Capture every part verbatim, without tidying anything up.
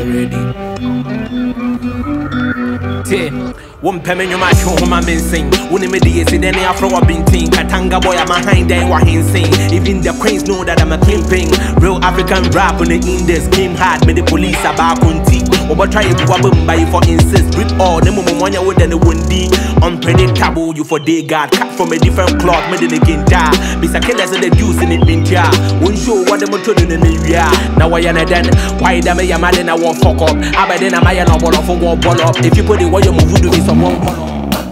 you ready? T. One payment you might show my men sing. One immediate then I throw a binting. Katanga boy, I'm a Hyundai, what he sing. Even the queens know that I'm a kingpin. Real African rap on the index. Game hard, made the police are back on T. Over try to wobble by for insist. Rip all the moment one year with the windy. Unpredictable, you for day guard. Cut from a different cloth, made in again die. Bisa killers and the juice in it, ninja. One show what the motor in the area. Now I am then. Why damn I am I won't fuck up. I bet then I'm a no ball off a wall ball up. If you put it where you move to be some one ball up.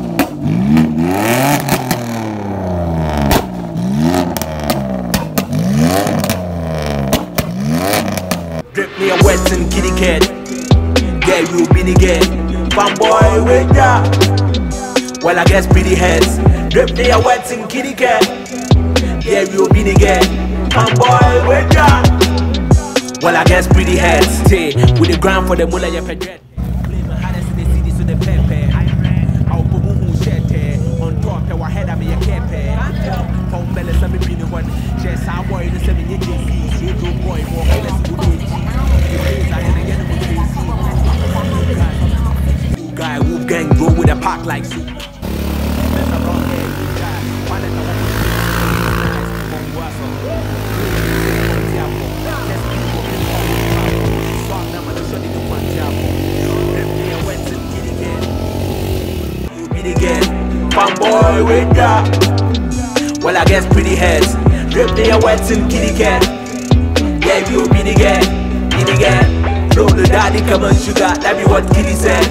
Drip me a wet and kitty cat. Yeah, you be the gay. Fanboy with ya. Well, I guess pretty heads. Drip me a wet and kitty cat. Yeah, you be the gay. Fanboy with ya. Well, I guess pretty heads. Stay with the ground for the mullah ya pedret. Play my hardest in the city so the pepe. I'll put who shed on top of our head. I be a cape. Home belly, some be the one. Just our boy, the seven year J. You do boy, more let's go. Guy, Wolf gang, go with a pack like soup. Fanboy with ya. Well, I guess pretty heads. Drip they are wet and kitty cat. Yeah, you be the guy, be the guy. Blow the daddy, come on sugar. That be what Kitty said.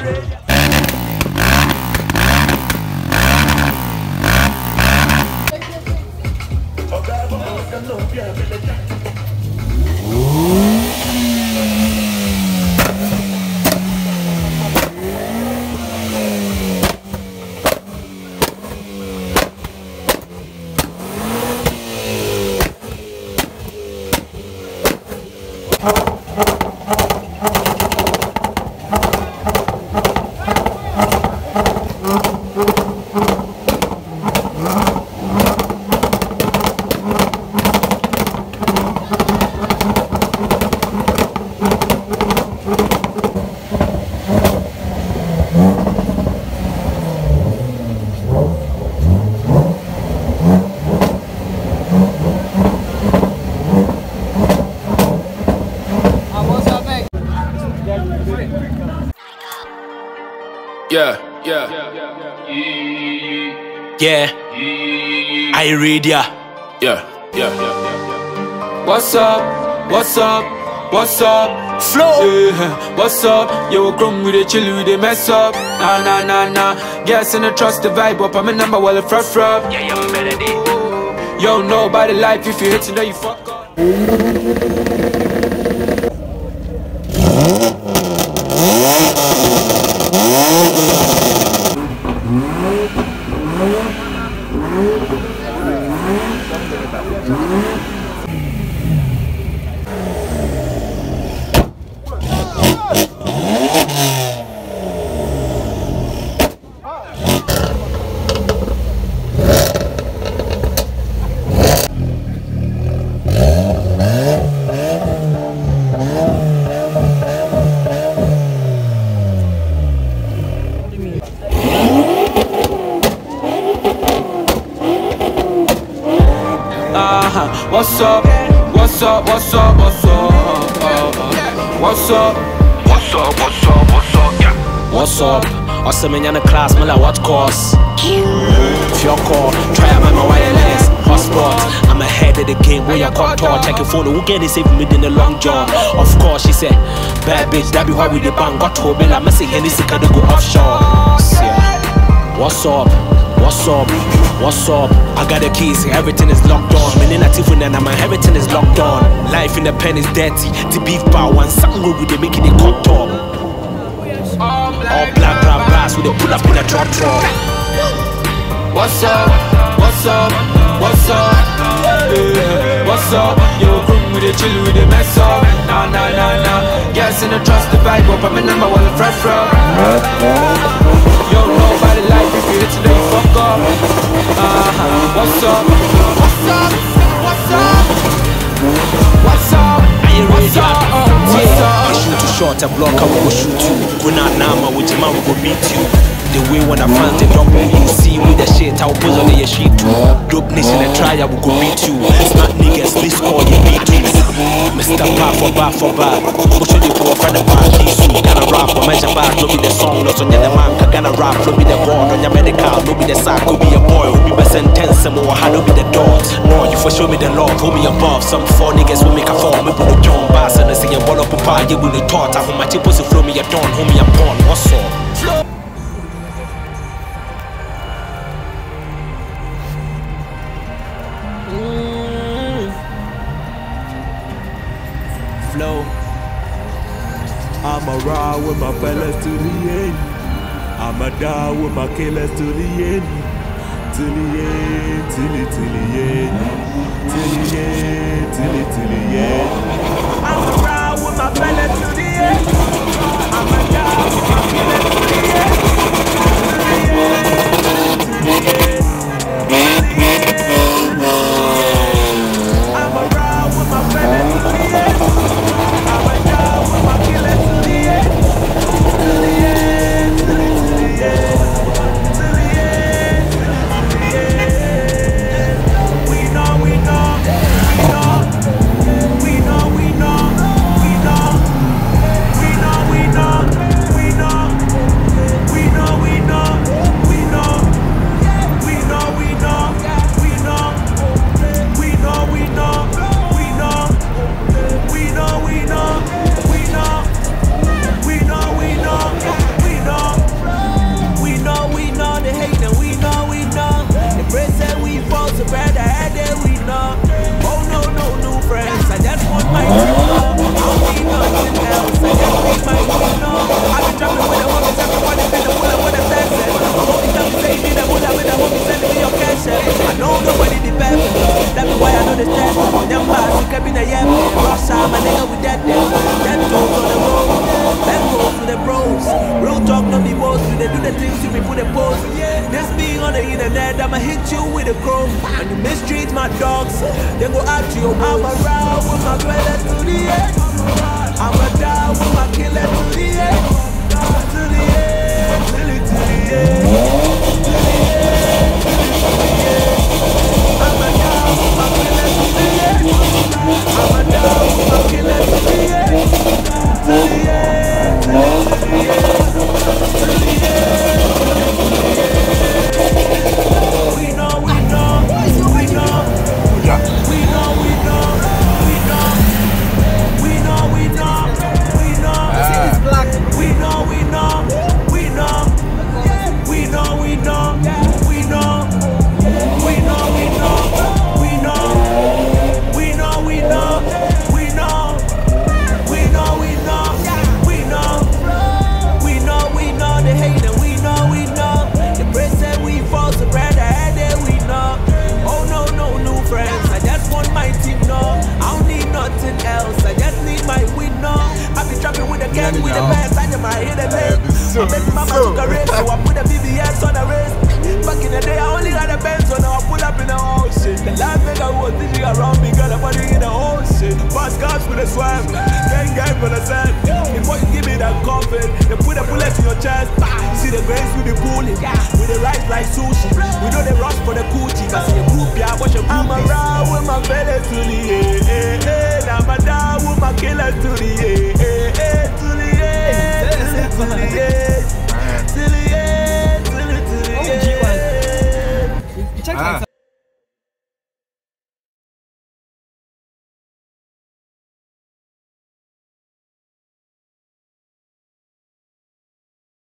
Yeah, yeah, yeah. I read ya. Yeah, yeah, yeah. What's up? What's up? What's up? Flow. Yeah. What's up? Yo, come with the chill, with the mess up. Nah, nah, nah, nah. Guess and I trust the vibe up. I'm a number well, a fruff rub. Yeah, yeah, Maseratti. Yo, know about the life. If you hit to know you fuck up. What's up? What's up? What's up? What's up? What's up? What's up? What's up? What's up? Yeah. What's up? Awesome in the class, man. Like what course? If your call, try out my wireless hotspot. I'm ahead of the game. Where you caught talk? Check your phone. Who get it safe me in the long john? Of course, she said, bad bitch. That be why we the bang got to be. I'm say any sick to go offshore. Yeah. What's up? What's up? What's up? I got the keys, everything is locked on. Meaning that even then, my everything is locked on. Life in the pen is dirty. The beef bar, one something with they making it cut top. All black, black, brass with the pull up in the drop drop. What's up? What's up? What's up? Yeah. What's up? Yo, come with the chill, with the mess up. Nah, nah, nah, nah. Guess and I trust the vibe up. I'm a number one, a fresh rub. Yo, nobody like if you hit today, you fuck up. Uh-huh. What's up? What's up? What's up? What's up? I ain't ready. What's up? Uh, what's up? I shoot too short, at a block, I will shoot you. Go not now, my with your man will beat you. The way when I find the drop on you, see with the shit, I'll put on your sheet too. Dope nation and try, I will go beat you. Smart niggas, this call you beat you. Mister Bar for bar for bar. What should you go for the bar? He's gonna rap, or measure bar, no be the song, not on the man, gonna rap, no be the board, on your medical, no be the sack, no be a boy, who be best sentence, some more, how no be the door. No, you for show me the love, hold me above. Some four niggas will make a form, we put a John Bass and I say a ball up a pie, you will be taught. I hold my chip was a flow me a dawn, hold me a born, what's up? Flow. I'ma ride with my fellas to the end. I'ma die with my killers to the end. Till the end, till it, till the end. Till the end, till it, till the end. I'ma ride with my fellas to the end. I'ma die with my killers to the end. Till the end, till the end. I'ma ride with my fellas to the end. I'ma die with my killers to the end. Till the end, till it, till the end. Till the end, till the end. We know, we know, we know. We know, we know, we know. We know, we know, we know. We know, we know, we know. We know, we know, we know. We know, we know, we know. We know, we know, we know. We know, we know, we know. We know, we know the hate and we know, we know. The praise that we fall to bad, I had that we know. Oh no, no new friends, I just want my know. I don't need nothing else, I just need my know. I've been dropping with the homies, everybody been the pull up with the senses. Homies tell me say you need a pull up with the homies, sending me your cash. I know nobody the best, that's why I know the stress. Them bars, we can be the yeah, rush out, my nigga with that them. That goes on the road, that goes to the bros. Real talk, no be boss, we they do the things you be put a post. This being on the internet, I'ma hit you with a crow. And you mistreat my dogs, they go out to your house. I'ma ride with my brothers to the end. I'ma die with my killers to the end. To the end, till it, till the end. To the end, till it, till the end. I'ma die with my killers to the end. I'ma die with my killers to the end. To the end, till it, till the end. To the end, till it, till the end. We know, we know, we know. We know, we know, we know. We know, we know, we know. We know, we know, we know. We know, we know, we know. We know, we know, we know. We know, we know, we know. We know, we know, we know. We know, we know the hate and we know, we know. The praise that we fall to brand I that we know. Oh no, no new friends. I just want my team no. I don't need nothing else. I just need my win no. I be trapping with the gang with the best. I just might hit the leg. My baby mama took a race, so I put the B B S on the race. Back in the day, I only had a Benz, so now I pull up in the ocean. The last nigga was thinking around me, got a body in the ocean. Fast cars with a swag, gang gang for the sand. Before you give me that coffin, they put a bullet in your chest. You see the grains with the bullet, with the rice like sushi. We know they rush for the coochie, cause in the group, yeah, watch your I'ma ride with my belly to the